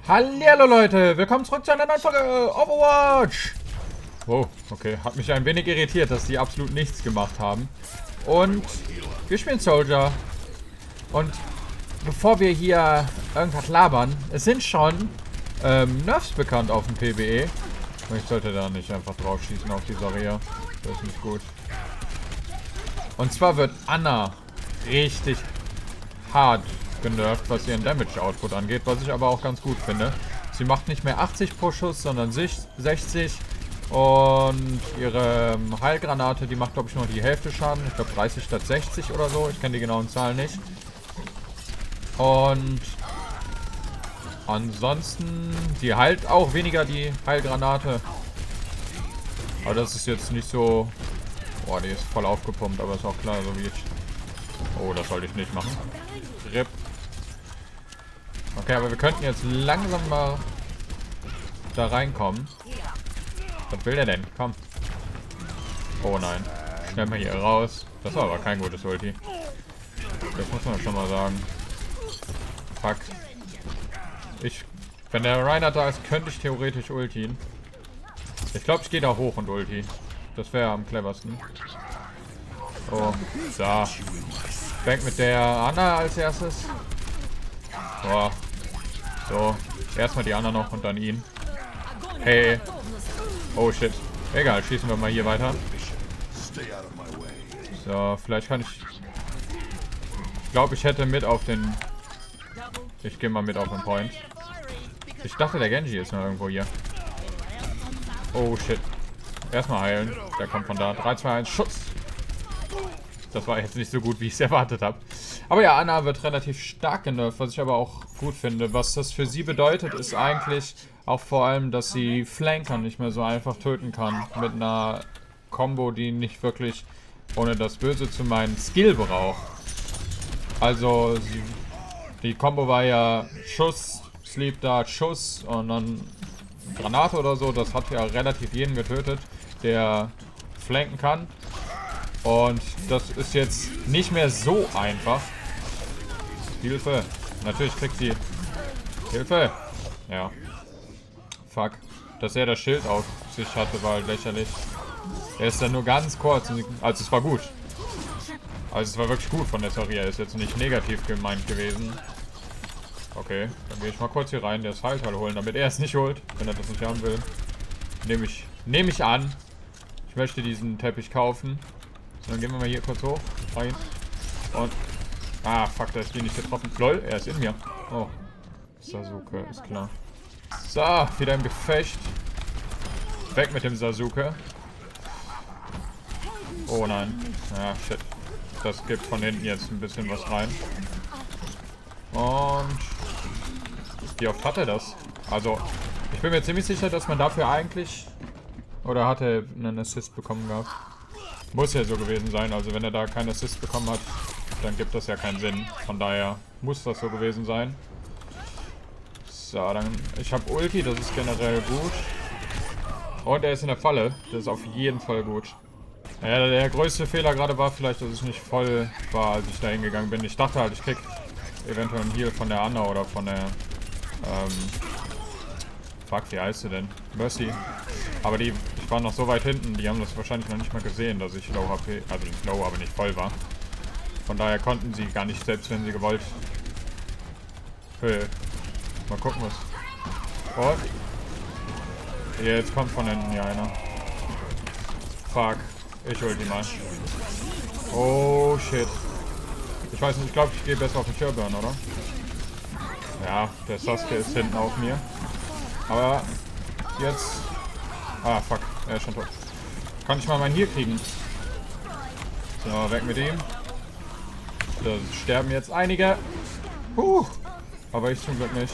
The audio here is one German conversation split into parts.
Hallihallo Leute, willkommen zurück zu einer neuen Folge Overwatch. Oh, okay, hat mich ein wenig irritiert, dass die absolut nichts gemacht haben. Und wir spielen Soldier. Und bevor wir hier irgendwas labern, es sind schon Nerfs bekannt auf dem PvE. Ich sollte da nicht einfach drauf schießen auf die Saria. Das ist nicht gut. Und zwar wird Ana richtig hart genervt, was ihren Damage-Output angeht, was ich aber auch ganz gut finde. Sie macht nicht mehr 80 pro Schuss, sondern 60 und ihre Heilgranate, die macht glaube ich nur die Hälfte Schaden. Ich glaube 30 statt 60 oder so, ich kenne die genauen Zahlen nicht. Und ansonsten, die heilt auch weniger die Heilgranate. Aber das ist jetzt nicht so... Boah, die ist voll aufgepumpt, aber ist auch klar, so wie ich... Oh, das sollte ich nicht machen. RIP. Okay, aber wir könnten jetzt langsam mal da reinkommen. Was will der denn? Komm. Oh nein. Schnell mal hier raus. Das war aber kein gutes Ulti. Das muss man schon mal sagen. Fuck. Wenn der Reinhardt da ist, könnte ich theoretisch ultien. Ich glaube, ich gehe da hoch und ulti. Das wäre am cleversten. Oh, so. Fängt mit der Ana als erstes. Boah. So. Erstmal die Ana noch und dann ihn. Hey. Oh shit. Egal, schießen wir mal hier weiter. So, vielleicht kann ich... Ich glaube, ich hätte mit auf den... Ich gehe mal mit auf den Point. Ich dachte, der Genji ist noch irgendwo hier. Oh shit. Erstmal heilen. Der kommt von da. 3, 2, 1, Schuss. Das war jetzt nicht so gut, wie ich es erwartet habe. Aber ja, Ana wird relativ stark genervt, was ich aber auch gut finde. Was das für sie bedeutet, ist eigentlich auch vor allem, dass sie Flanker nicht mehr so einfach töten kann. Mit einer Combo, die nicht wirklich, ohne das Böse zu meinen, Skill braucht. Also, die Combo war ja Schuss, Sleep Dart, Schuss und dann Granate oder so. Das hat ja relativ jeden getötet, der flanken kann. Und das ist jetzt nicht mehr so einfach. Hilfe. Natürlich kriegt sie... Hilfe. Ja. Fuck. Dass er das Schild auf sich hatte, war halt lächerlich. Er ist dann nur ganz kurz. Also es war gut. Also es war wirklich gut von der Saria. Ist jetzt nicht negativ gemeint gewesen. Okay. Dann gehe ich mal kurz hier rein. Der ist Heilteil holen, damit er es nicht holt. Wenn er das nicht haben will. Nehme ich an. Ich möchte diesen Teppich kaufen. Dann gehen wir mal hier kurz hoch. Rein. Und... Ah, fuck, da ist die nicht getroffen. Lol, er ist in mir. Oh. Sasuke, ist klar. So, wieder im Gefecht. Weg mit dem Sasuke. Oh nein. Ja, shit. Das gibt von hinten jetzt ein bisschen was rein. Und... Wie oft hat er das? Also, ich bin mir ziemlich sicher, dass man dafür eigentlich... Oder hat er einen Assist bekommen gehabt? Muss ja so gewesen sein, also wenn er da keinen Assist bekommen hat, dann gibt das ja keinen Sinn. Von daher muss das so gewesen sein. So, dann... Ich habe Ulti, das ist generell gut. Und er ist in der Falle, das ist auf jeden Fall gut. Ja, der größte Fehler gerade war vielleicht, dass ich nicht voll war, als ich da hingegangen bin. Ich dachte halt, ich krieg eventuell einen Heal von der Ana oder von der... Fuck, wie heißt sie denn? Mercy. Aber ich war noch so weit hinten, die haben das wahrscheinlich noch nicht mal gesehen, dass ich low HP, also nicht low, aber nicht voll war. Von daher konnten sie gar nicht, selbst wenn sie gewollt. Okay. Mal gucken, was... Und? Jetzt kommt von hinten hier einer. Fuck. Ich hol die mal. Oh, shit. Ich weiß nicht, ich glaube, ich gehe besser auf den Turban, oder? Ja, der Sasuke ist hinten auf mir. Aber jetzt... Ah, fuck. Er ist schon tot. Kann ich mal meinen Heal kriegen? So, weg mit ihm. Da sterben jetzt einige. Aber ich zum Glück nicht.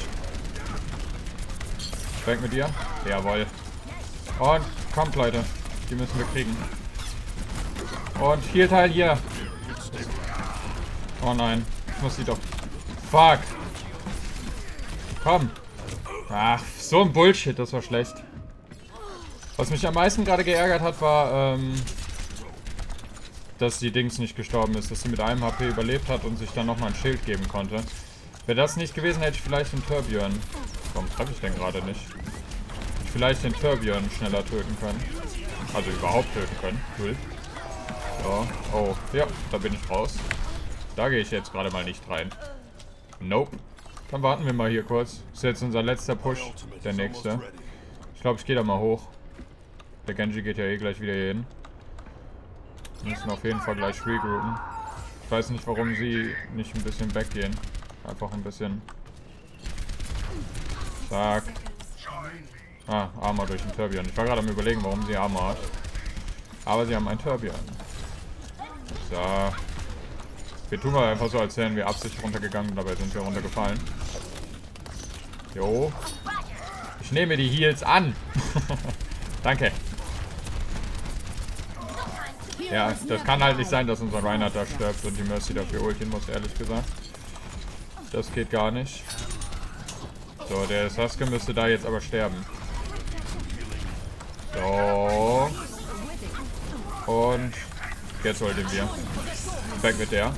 Weg mit dir. Jawohl. Und kommt, Leute. Die müssen wir kriegen. Und Heal-Teil hier. Oh nein. Ich muss die doch... Fuck. Komm. Ach, so ein Bullshit. Das war schlecht. Was mich am meisten gerade geärgert hat, war, dass die Dings nicht gestorben ist. Dass sie mit einem HP überlebt hat und sich dann nochmal ein Schild geben konnte. Wäre das nicht gewesen, hätte ich vielleicht einen Torbjörn Warum treffe ich den gerade nicht? Ich vielleicht den Tourbillon schneller töten können. Also überhaupt töten können. Cool. So. Oh, ja, da bin ich raus. Da gehe ich jetzt gerade mal nicht rein. Nope. Dann warten wir mal hier kurz. Das ist jetzt unser letzter Push. Der nächste. Ich glaube, ich gehe da mal hoch. Der Genji geht ja eh gleich wieder hier hin. Wir müssen auf jeden Fall gleich regroupen. Ich weiß nicht, warum sie nicht ein bisschen weggehen. Einfach ein bisschen. Zack. Ah, Armor durch den Tourbillon. Ich war gerade am Überlegen, warum sie Armor hat. Aber sie haben einen Tourbillon. So. Wir tun mal einfach so, als wären wir absichtlich runtergegangen. Dabei sind wir runtergefallen. Jo. Ich nehme die Heals an. Danke. Ja, das kann halt nicht sein, dass unser Reinhardt da stirbt und die Mercy dafür ulten muss, ehrlich gesagt. Das geht gar nicht. So, der Sasuke müsste da jetzt aber sterben. So. Und jetzt ulten wir. Weg mit der.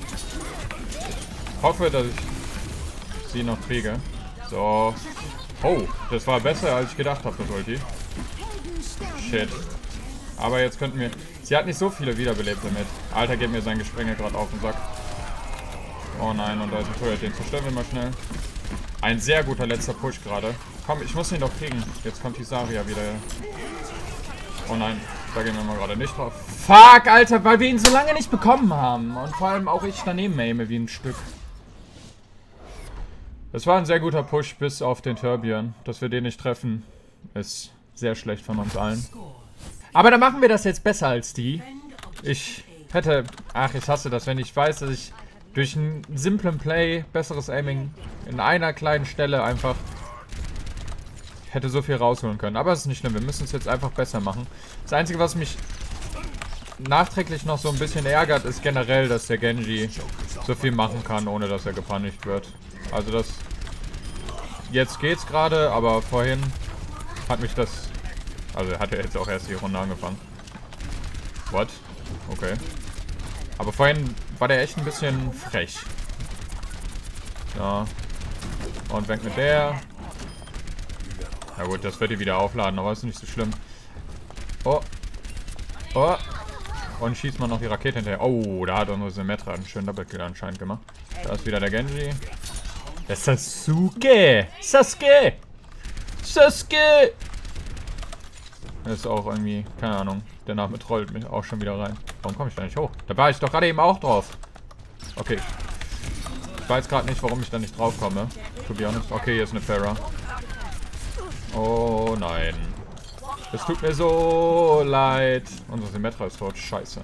Ich hoffe, dass ich sie noch kriege. So. Oh, das war besser, als ich gedacht habe, das Ulti. Shit. Aber jetzt könnten wir... Sie hat nicht so viele Wiederbelebte mit. Alter, geht mir sein Gesprenge gerade auf den Sack. Oh nein, und da ist ein Turret. Den zerstören wir mal schnell. Ein sehr guter letzter Push gerade. Komm, ich muss ihn doch kriegen. Jetzt kommt die Zarya wieder. Oh nein, da gehen wir mal gerade nicht drauf. Fuck, Alter, weil wir ihn so lange nicht bekommen haben. Und vor allem auch ich daneben aime wie ein Stück. Es war ein sehr guter Push bis auf den Tourbillon. Dass wir den nicht treffen, ist sehr schlecht von uns allen. Aber dann machen wir das jetzt besser als die. Ich hätte... Ach, ich hasse das, wenn ich weiß, dass ich durch einen simplen Play, besseres Aiming in einer kleinen Stelle einfach hätte so viel rausholen können. Aber es ist nicht schlimm, wir müssen es jetzt einfach besser machen. Das Einzige, was mich nachträglich noch so ein bisschen ärgert, ist generell, dass der Genji so viel machen kann, ohne dass er gepunished wird. Also das... Jetzt geht's gerade, aber vorhin hat mich das... Also hat er jetzt auch erst die Runde angefangen. What? Okay. Aber vorhin war der echt ein bisschen frech. Ja. Und weg mit der. Na gut, das wird die wieder aufladen, aber ist nicht so schlimm. Oh. Oh. Und schießt man noch die Rakete hinterher. Oh, da hat unsere Symmetra einen schönen Double-Kill anscheinend gemacht. Da ist wieder der Genji. Der Sasuke! Sasuke! Sasuke! Das ist auch irgendwie, keine Ahnung, der Name trollt mich auch schon wieder rein. Warum komme ich da nicht hoch? Da war ich doch gerade eben auch drauf. Okay. Ich weiß gerade nicht, warum ich da nicht drauf komme. To be honest. Okay, hier ist eine Pharah. Oh nein. Es tut mir so leid. Unsere Symmetra ist tot. Scheiße.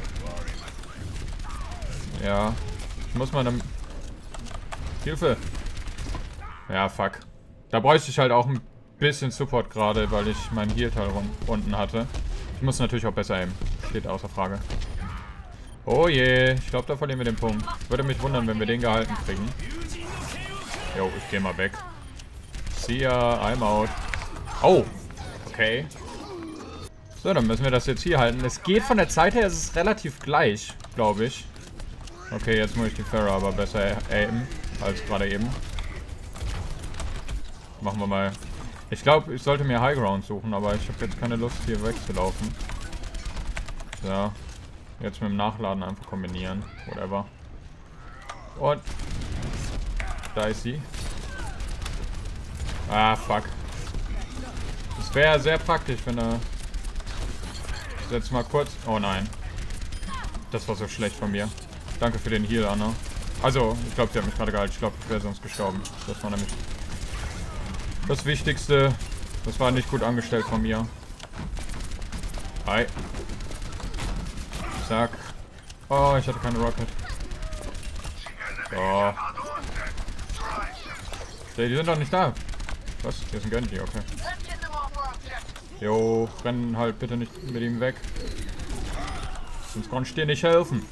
Ja. Ich muss mal eine... Hilfe. Ja, fuck. Da bräuchte ich halt auch ein bisschen Support gerade, weil ich meinen Heal-Teil unten hatte. Ich muss natürlich auch besser aimen. Steht außer Frage. Oh je, ich glaube, da verlieren wir den Punkt. Würde mich wundern, wenn wir den gehalten kriegen. Jo, ich gehe mal weg. See ya, I'm out. Oh, okay. So, dann müssen wir das jetzt hier halten. Es geht von der Zeit her, es ist relativ gleich, glaube ich. Okay, jetzt muss ich die Pharah aber besser aimen als gerade eben. Machen wir mal. Ich glaube, ich sollte mir High Ground suchen, aber ich habe jetzt keine Lust, hier wegzulaufen. So. Jetzt mit dem Nachladen einfach kombinieren. Whatever. Und. Da ist sie. Ah, fuck. Das wäre sehr praktisch, wenn er... Ich setze mal kurz... Oh nein. Das war so schlecht von mir. Danke für den Heal, Anna. Also, ich glaube, sie hat mich gerade gehalten. Ich glaube, ich wäre sonst gestorben. Das war nämlich... Das Wichtigste. Das war nicht gut angestellt von mir. Hi. Zack. Oh, ich hatte keine Rocket. So. Die sind doch nicht da. Was? Hier ist ein Genji, okay. Jo, rennen halt bitte nicht mit ihm weg. Sonst kann ich dir nicht helfen.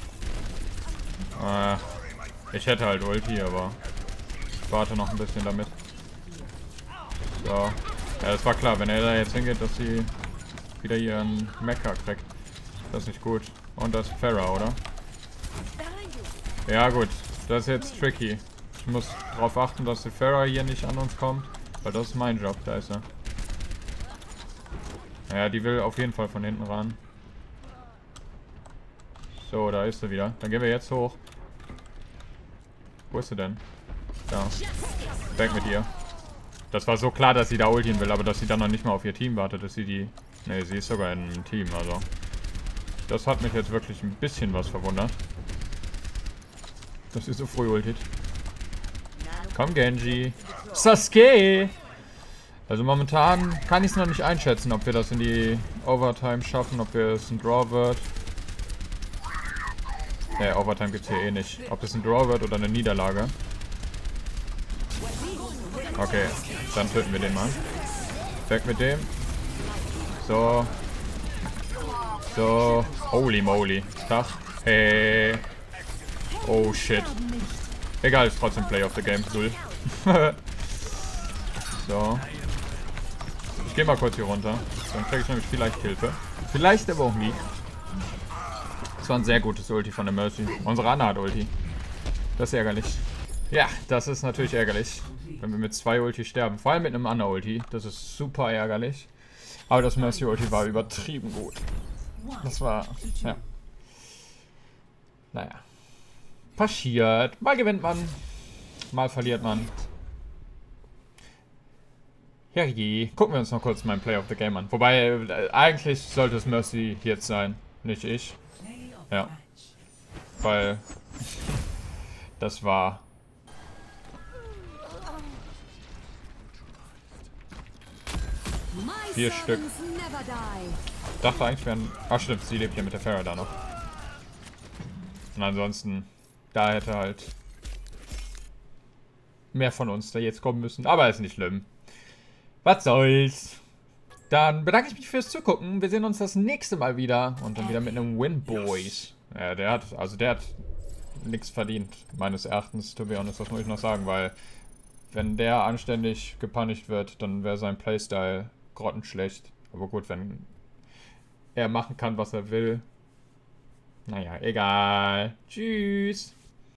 Ich hätte halt Ulti, aber ich warte noch ein bisschen damit. So. Ja, das war klar, wenn er da jetzt hingeht, dass sie wieder ihren Mecha kriegt. Das ist nicht gut. Und das ist Pharah, oder? Ja gut, das ist jetzt tricky. Ich muss darauf achten, dass die Pharah hier nicht an uns kommt. Weil das ist mein Job. Da ist er. Naja, die will auf jeden Fall von hinten ran. So, da ist sie wieder. Dann gehen wir jetzt hoch. Wo ist sie denn? Da. Weg mit ihr. Das war so klar, dass sie da ultien will, aber dass sie dann noch nicht mal auf ihr Team wartet, dass sie die... Ne, sie ist sogar in einem Team, also... Das hat mich jetzt wirklich ein bisschen was verwundert. Dass sie so früh ultit. Komm, Genji. Sasuke! Also momentan kann ich es noch nicht einschätzen, ob wir das in die Overtime schaffen, ob es ein Draw wird. Overtime gibt es hier eh nicht. Ob es ein Draw wird oder eine Niederlage. Okay, dann töten wir den mal. Weg mit dem. So. So. Holy moly. Tag. Hey. Oh shit. Egal, ist trotzdem Play of the Game. Null. So. Ich gehe mal kurz hier runter. Dann kriege ich nämlich vielleicht Hilfe. Vielleicht aber auch nie. Das war ein sehr gutes Ulti von der Mercy. Unsere Anna hat Ulti. Das ist ärgerlich. Ja, das ist natürlich ärgerlich. Wenn wir mit 2 Ulti sterben. Vor allem mit einem Anna-Ulti. Das ist super ärgerlich. Aber das Mercy-Ulti war übertrieben gut. Das war... Ja. Naja. Passiert. Mal gewinnt man. Mal verliert man. Herrje. Gucken wir uns noch kurz meinen Play of the Game an. Wobei, eigentlich sollte es Mercy jetzt sein. Nicht ich. Ja. Weil... Das war... Vier Stück. Ich dachte eigentlich wären... Ach stimmt, sie lebt hier mit der Pharah da noch. Und ansonsten... Da hätte halt... mehr von uns da jetzt kommen müssen. Aber ist nicht schlimm. Was soll's. Dann bedanke ich mich fürs Zugucken. Wir sehen uns das nächste Mal wieder. Und dann wieder mit einem Win, Boys. Ja, der hat nichts verdient, meines Erachtens, to be honest, das muss ich noch sagen, weil wenn der anständig gepunished wird, dann wäre sein Playstyle grottenschlecht. Aber gut, wenn er machen kann, was er will. Naja, egal. Tschüss.